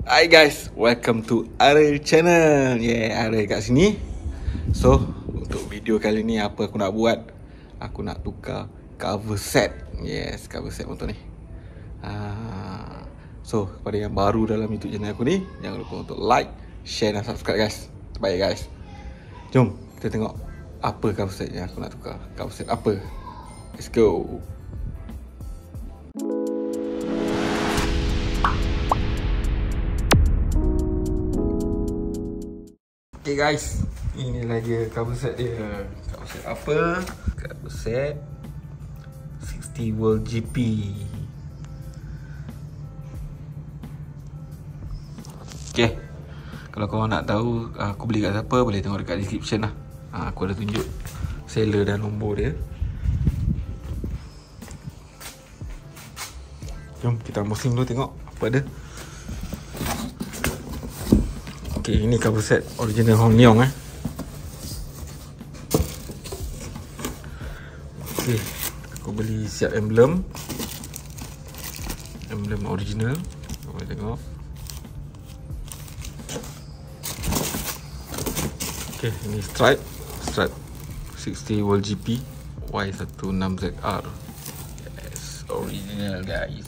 Hi guys, welcome to Ariel channel. Ariel kat sini. So, untuk video kali ni apa aku nak buat? Aku nak tukar cover set. Yes, cover set motor ni. So, kepada yang baru dalam YouTube channel aku ni, jangan lupa untuk like, share dan subscribe guys. Terbaik guys. Jom kita tengok apa cover set yang aku nak tukar. Cover set apa? Let's go. Okay guys, inilah dia cover set dia. Cover set apa? Cover set 60 World GP. Okay, kalau korang nak tahu aku beli kat siapa, boleh tengok dekat description lah. Aku ada tunjuk seller dan nombor dia. Jom kita unboxing dulu, tengok apa ada. Okay, ini cover set original Hong Leong Okay, aku beli siap emblem original. Kau boleh tengok. Okay, ini stripe 60 World GP Y16ZR. Yes, original guys.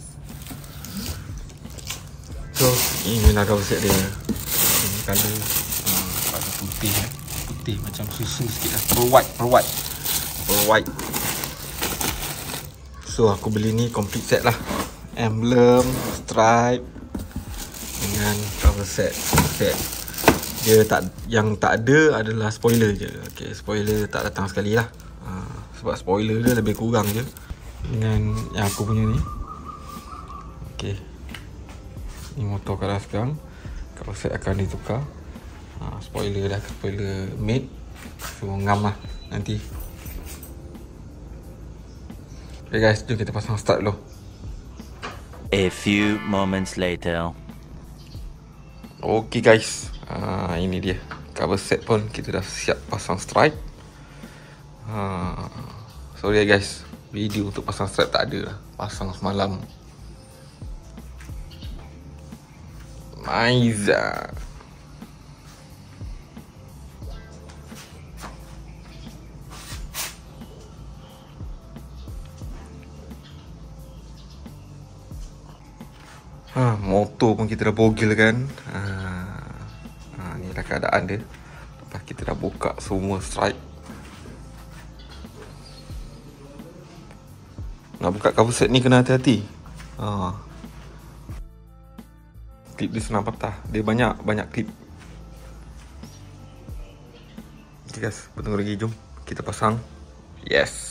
So, inilah cover set dia. Color warna putih putih macam susu sikit lah. Per white. So aku beli ni complete set lah. Emblem, stripe dengan cover set. Dia yang tak ada adalah spoiler je. Okay, spoiler tak datang sekali lah. Sebab spoiler dia lebih kurang je dengan yang aku punya ni. Okay, ni motor kat sekarang. Cover set akan ditukar. Spoiler made. So ngam lah nanti. Okay guys, jom kita pasang start dulu. A few moments later. Okay guys, ini dia cover set pun kita dah siap pasang stripe. Sorry guys, video untuk pasang stripe tak ada lah. Pasang semalam. Maiza. Motor pun kita dah bogel kan. Ni dah keadaan dia. Lepas kita dah buka semua stripe. Nak buka cover set ni kena hati-hati. Klip dia senang patah. Dia banyak klip. Okay guys, bertunggu lagi. Jom kita pasang. Yes.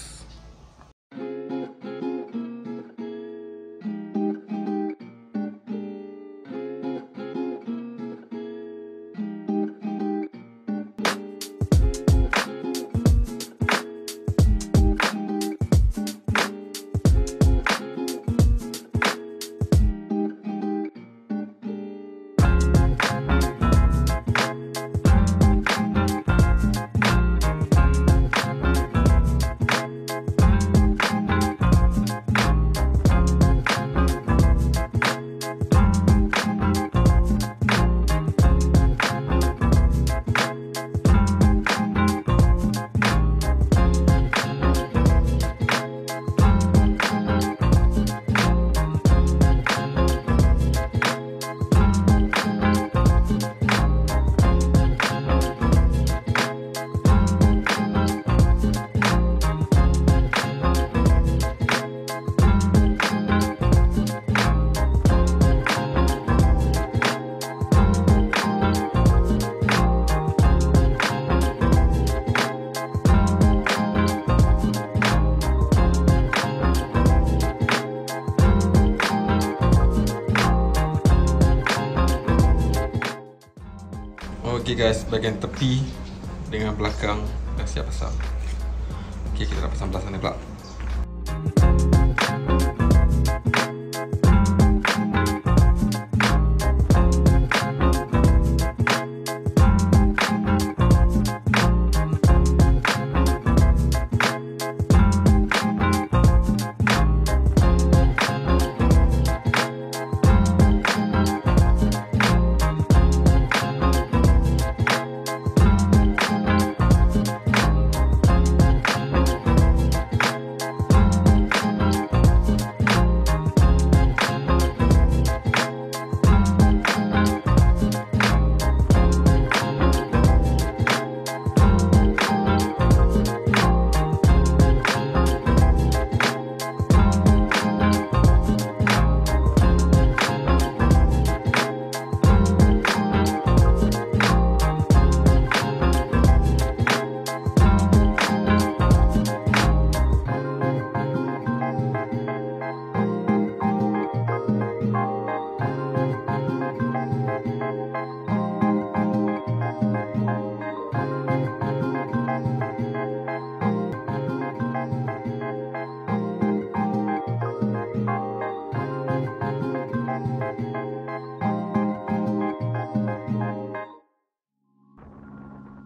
Okay guys, bahagian tepi dengan belakang dah siap pasang. Okay, kita dah pasang belah sana pula.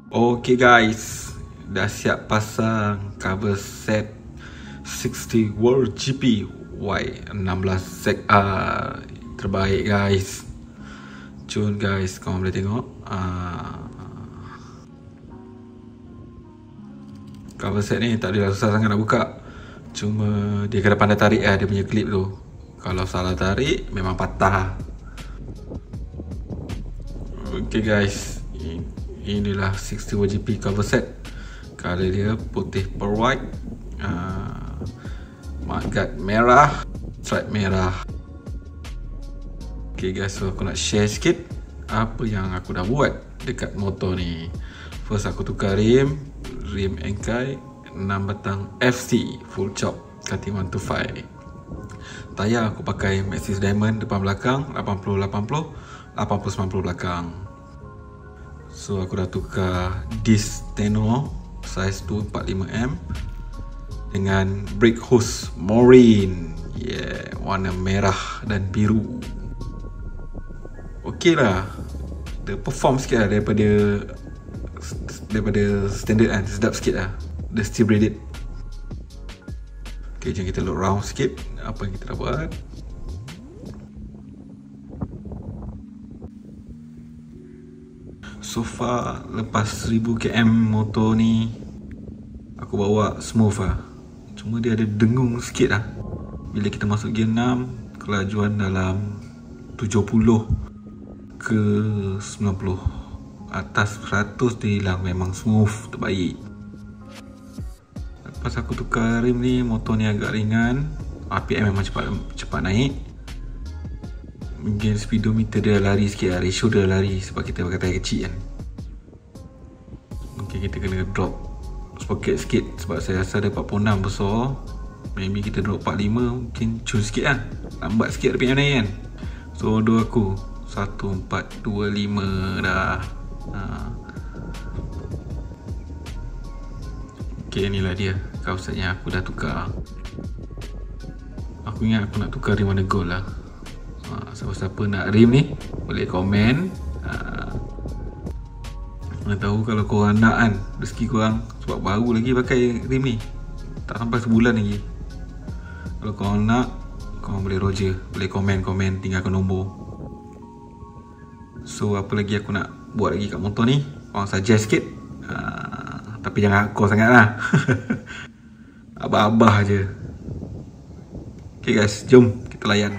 Okay guys, dah siap pasang cover set 60 World GP Y16 ZR. Terbaik guys. Cun guys, korang boleh tengok cover set ni tak ada susah sangat nak buka. Cuma dia kena pandai tarik lah, dia punya clip tu. Kalau salah tarik memang patah. Okay guys, inilah 60 WGP cover set. Color dia putih pearl white, mudguard merah, stripe merah. Okay guys, so aku nak share sikit apa yang aku dah buat dekat motor ni. First aku tukar rim Enkei 6 batang FC full chop cutting 125. Tayar aku pakai Maxxis Diamond depan belakang 80-80, 80-90 belakang. So aku dah tukar disc Tenor size 245mm dengan brake hose Morin, warna merah dan biru. Okey lah, dia perform sikit lah daripada standard kan, sedap sikit lah. Dia still braided. Okay, jom kita look round sikit apa yang kita dah buat. So far, lepas 1000 km motor ni aku bawa smooth lah. Cuma dia ada dengung sikit lah. Bila kita masuk gear 6, kelajuan dalam 70 ke 90. Atas 100 dia hilang, memang smooth, terbaik. Lepas aku tukar rim ni, motor ni agak ringan. RPM memang cepat naik. Mungkin speedometer dia lari sikit lah, ratio dia lari sebab kita pakai tayar kecil kan. Mungkin kita kena drop sprocket sikit sebab saya rasa ada 46 besar. Maybe kita drop 45, mungkin cun sikit lah, lambat sikit RPM naik kan. So order aku 1425 dah. Okay, inilah dia kawasannya aku dah tukar. Aku ingat aku nak tukar rim warna gold lah. Siapa-siapa nak rim ni boleh komen. Mana tahu kalau korang nak kan, rezeki korang, sebab baru lagi pakai rim ni, tak sampai sebulan lagi. Kalau korang nak, korang boleh Roger, boleh komen, tinggalkan nombor. So apa lagi aku nak buat lagi kat motor ni, korang suggest sikit. Tapi jangan hardcore sangat lah. Abah-abah je. Okay guys, jom kita layan.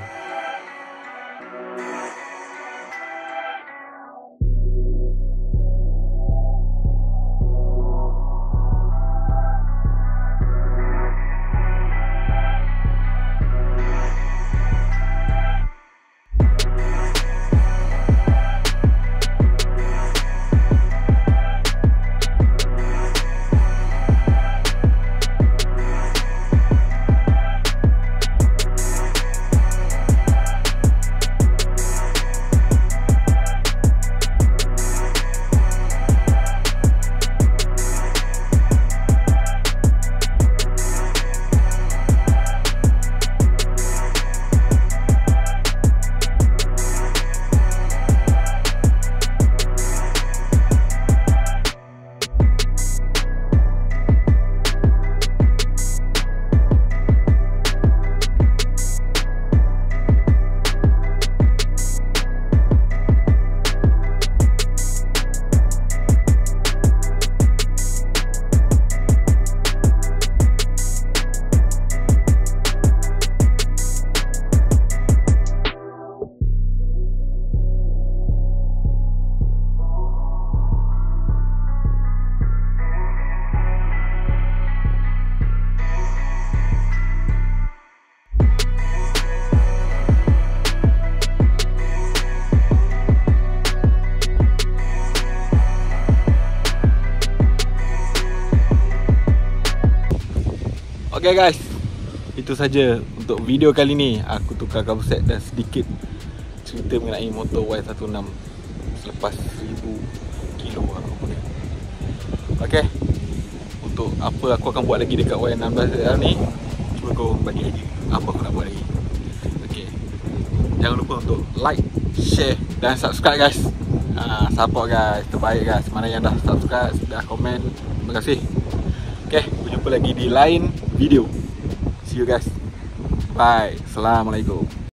Okay guys, itu saja untuk video kali ni. Aku tukar cover set dan sedikit cerita mengenai motor Y16 selepas 1000 kilo aku punya. Okay, untuk apa aku akan buat lagi dekat Y16 ZR ni, cuba kau bagi lagi apa aku nak buat lagi. Okay, jangan lupa untuk like, share dan subscribe guys. Support guys, terbaik guys. Mana yang dah subscribe, dah komen, terima kasih. Okay, berjumpa lagi di lain video. See you guys. Bye. Assalamualaikum.